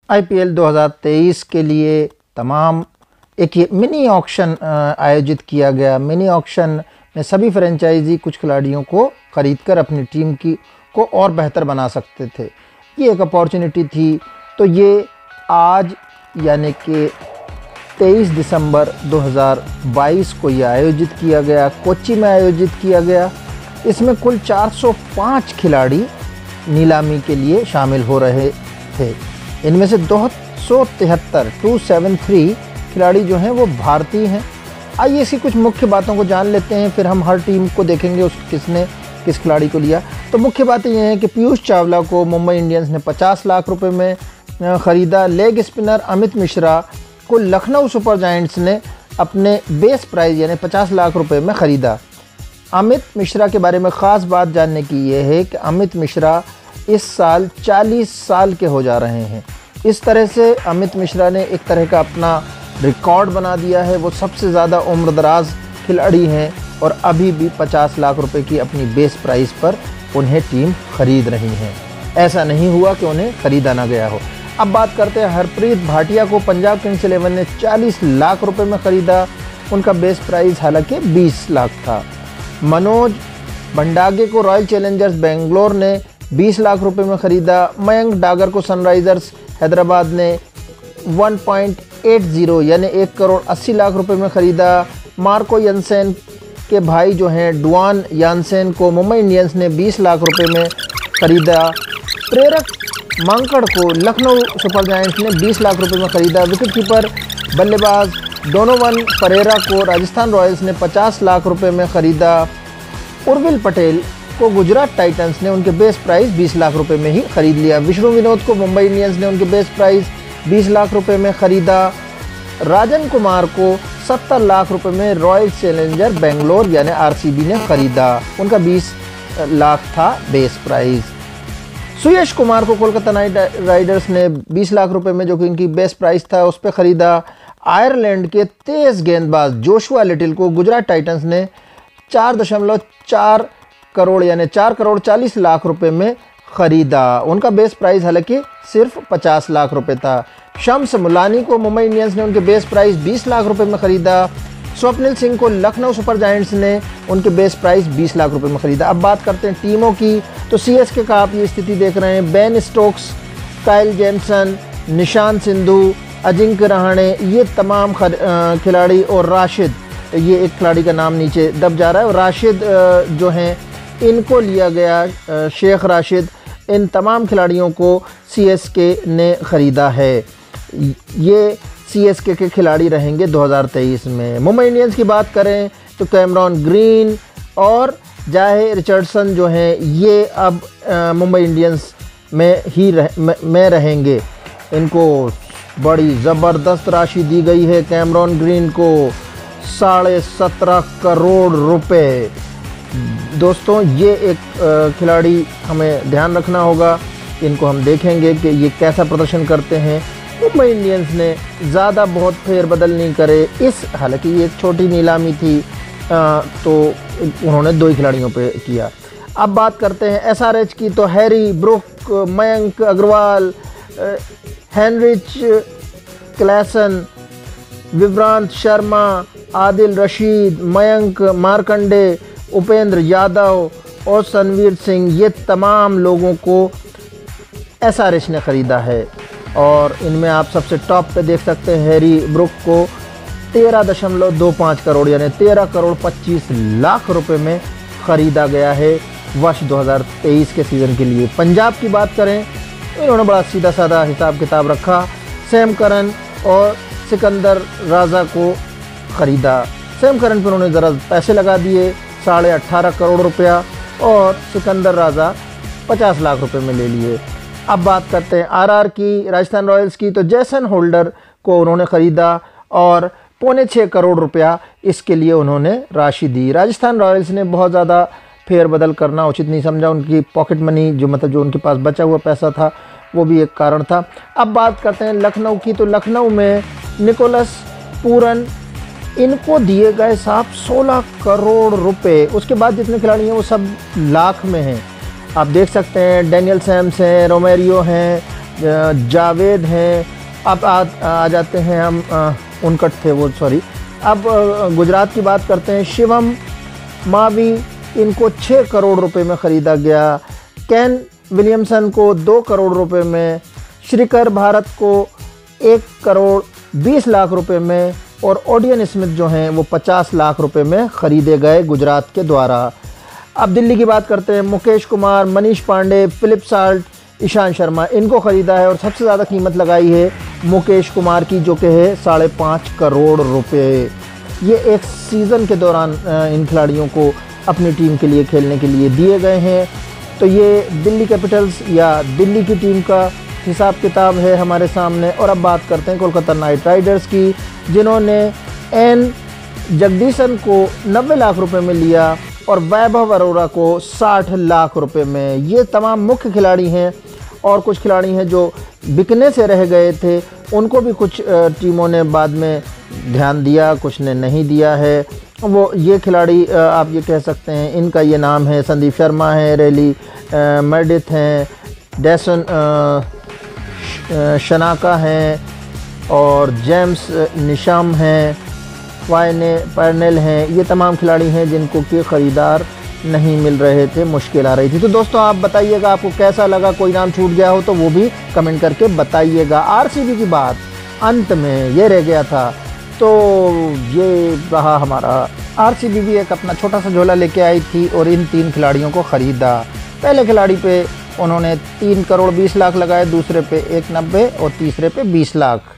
IPL 2023 के लिए तमाम एक ये मिनी ऑक्शन आयोजित किया गया। मिनी ऑक्शन में सभी फ्रेंचाइजी कुछ खिलाड़ियों को खरीदकर अपनी टीम को और बेहतर बना सकते थे। ये एक अपॉर्चुनिटी थी। तो ये आज यानी कि 23 दिसंबर 2022 को ये आयोजित किया गया, कोच्चि में आयोजित किया गया। इसमें कुल 405 खिलाड़ी नीलामी के लिए शामिल हो रहे थे। इनमें से 273 खिलाड़ी जो हैं वो भारतीय हैं। आइए इसकी कुछ मुख्य बातों को जान लेते हैं, फिर हम हर टीम को देखेंगे किसने किस खिलाड़ी को लिया। तो मुख्य बातें ये हैं कि पीयूष चावला को मुंबई इंडियंस ने 50 लाख रुपए में ख़रीदा। लेग स्पिनर अमित मिश्रा को लखनऊ सुपर जायंट्स ने अपने बेस प्राइस यानी 50 लाख रुपए में ख़रीदा। अमित मिश्रा के बारे में ख़ास बात जानने की ये है कि अमित मिश्रा इस साल 40 साल के हो जा रहे हैं। इस तरह से अमित मिश्रा ने एक तरह का अपना रिकॉर्ड बना दिया है। वो सबसे ज़्यादा उम्रदराज खिलाड़ी हैं और अभी भी 50 लाख रुपए की अपनी बेस प्राइस पर उन्हें टीम खरीद रही है। ऐसा नहीं हुआ कि उन्हें ख़रीदा ना गया हो। अब बात करते हैं हरप्रीत भाटिया को पंजाब किंग्स 11 ने 40 लाख रुपए में ख़रीदा। उनका बेस प्राइस हालांकि 20 लाख था। मनोज भंडागे को रॉयल चैलेंजर्स बेंगलोर ने 20 लाख रुपए में ख़रीदा। मयंक डागर को सनराइज़र्स हैदराबाद ने 1.80 यानी 1 करोड़ 80 लाख रुपए में ख़रीदा। मार्को यानसेन के भाई जो हैं डुआन यानसेन को मुंबई इंडियंस ने 20 लाख रुपए में ख़रीदा। प्रेरक मांकड़ को लखनऊ सुपर जायंट्स ने 20 लाख रुपए में ख़रीदा। विकेटकीपर बल्लेबाज डोनोवन परेरा को राजस्थान रॉयल्स ने 50 लाख रुपए में ख़रीदा। उर्विल पटेल को गुजरात टाइटंस ने उनके बेस प्राइस 20 लाख रुपए में ही ख़रीद लिया। विष्णु विनोद को मुंबई इंडियंस ने उनके बेस प्राइस 20 लाख रुपए में ख़रीदा। राजन कुमार को 70 लाख रुपए में रॉयल चैलेंजर बेंगलोर यानी आरसीबी ने ख़रीदा। उनका 20 लाख था बेस प्राइस। सुयश कुमार को कोलकाता नाइट राइडर्स ने 20 लाख रुपए में, जो कि इनकी बेस प्राइस था, उस पर ख़रीदा। आयरलैंड के तेज़ गेंदबाज जोशुआ लिटिल को गुजरात टाइटंस ने 4.4 करोड़ यानी 4 करोड़ 40 लाख रुपए में ख़रीदा। उनका बेस प्राइस हालांकि सिर्फ 50 लाख रुपए था। शम्स मुलानी को मुंबई इंडियंस ने उनके बेस प्राइस 20 लाख रुपए में ख़रीदा। स्वप्निल सिंह को लखनऊ सुपर जायंट्स ने उनके बेस प्राइस 20 लाख रुपए में ख़रीदा। अब बात करते हैं टीमों की। तो सीएसके का आप ये स्थिति देख रहे हैं। Ben Stokes, Kyle Jamieson, Nishant Sindhu, Ajinkya Rahane, ये तमाम खिलाड़ी, और राशिद, ये एक खिलाड़ी का नाम नीचे दब जा रहा है, और राशिद जो हैं इनको लिया गया, शेख राशिद। इन तमाम खिलाड़ियों को सीएसके ने ख़रीदा है। ये सीएसके के खिलाड़ी रहेंगे 2023 में। मुंबई इंडियंस की बात करें तो कैमरॉन ग्रीन और जाहे रिचर्डसन जो हैं ये अब मुंबई इंडियंस में ही रहेंगे। इनको बड़ी ज़बरदस्त राशि दी गई है। कैमरॉन ग्रीन को 17.5 करोड़ रुपए। दोस्तों ये एक खिलाड़ी हमें ध्यान रखना होगा। इनको हम देखेंगे कि ये कैसा प्रदर्शन करते हैं। मुंबई इंडियंस ने ज़्यादा बहुत फेरबदल नहीं करे हालांकि ये एक छोटी नीलामी थी, तो उन्होंने 2 ही खिलाड़ियों पे किया। अब बात करते हैं एसआरएच की। तो Harry Brook, Mayank Agarwal, Heinrich Klaasen, Vibhrant Sharma, Adil Rashid, Mayank Markande, Upendra Yadav और सनवीर सिंह, ये तमाम लोगों को एसआरएच ने ख़रीदा है। और इनमें आप सबसे टॉप पे देख सकते हैं हैरी ब्रुक को 13.25 करोड़ यानी 13 करोड़ 25 लाख रुपए में ख़रीदा गया है वर्ष 2023 के सीज़न के लिए। पंजाब की बात करें, इन्होंने बड़ा सीधा साधा हिसाब किताब रखा। सैम करन और सिकंदर राजा को ख़रीदा। सैम करन पर उन्होंने ज़रा पैसे लगा दिए, 18.5 करोड़ रुपया, और सिकंदर राजा 50 लाख रुपए में ले लिए। अब बात करते हैं आरआर की, राजस्थान रॉयल्स की। तो जैसन होल्डर को उन्होंने ख़रीदा और 6.25 करोड़ रुपया इसके लिए उन्होंने राशि दी। राजस्थान रॉयल्स ने बहुत ज़्यादा फेरबदल करना उचित नहीं समझा। उनकी पॉकेट मनी जो उनके पास बचा हुआ पैसा था वो भी एक कारण था। अब बात करते हैं लखनऊ की। तो लखनऊ में निकोलस पूरन, इनको दिए गए साहब 16 करोड़ रुपए। उसके बाद जितने खिलाड़ी हैं वो सब लाख में हैं। आप देख सकते हैं डेनियल सैम्स हैं, रोमेरियो हैं, जावेद हैं। अब आ जाते हैं हम उनकट थे वो, सॉरी। अब गुजरात की बात करते हैं। शिवम मावी, इनको 6 करोड़ रुपए में ख़रीदा गया। केन विलियमसन को 2 करोड़ रुपए में। श्रीकर भारत को 1 करोड़ 20 लाख रुपए में। और ओडियन स्मिथ जो हैं वो 50 लाख रुपए में ख़रीदे गए गुजरात के द्वारा। अब दिल्ली की बात करते हैं। मुकेश कुमार, मनीष पांडे, फिलिप साल्ट, ईशांत शर्मा, इनको ख़रीदा है और सबसे ज़्यादा कीमत लगाई है मुकेश कुमार की, जो कि है 5.5 करोड़ रुपए। ये एक सीज़न के दौरान इन खिलाड़ियों को अपनी टीम के लिए खेलने के लिए दिए गए हैं। तो ये दिल्ली कैपिटल्स या दिल्ली की टीम का हिसाब किताब है हमारे सामने। और अब बात करते हैं कोलकाता नाइट राइडर्स की, जिन्होंने एन जगदीशन को 90 लाख रुपए में लिया और वैभव अरोड़ा को 60 लाख रुपए में। ये तमाम मुख्य खिलाड़ी हैं और कुछ खिलाड़ी हैं जो बिकने से रह गए थे, उनको भी कुछ टीमों ने बाद में ध्यान दिया, कुछ ने नहीं दिया है। वो ये खिलाड़ी आप ये कह सकते हैं, इनका ये नाम है। संदीप शर्मा है, रेली मर्डिथ हैं, डैसन शनाका हैं और जेम्स निशाम हैं, पैरनेल हैं। ये तमाम खिलाड़ी हैं जिनको कि ख़रीदार नहीं मिल रहे थे, मुश्किल आ रही थी। तो दोस्तों आप बताइएगा आपको कैसा लगा, कोई नाम छूट गया हो तो वो भी कमेंट करके बताइएगा। आरसीबी की बात अंत में ये रह गया था, तो ये रहा हमारा। आरसीबी भी एक अपना छोटा सा झोला लेके आई थी और इन 3 खिलाड़ियों को ख़रीदा। पहले खिलाड़ी पे उन्होंने 3 करोड़ 20 लाख लगाए, दूसरे पे 1.90 और तीसरे पे 20 लाख।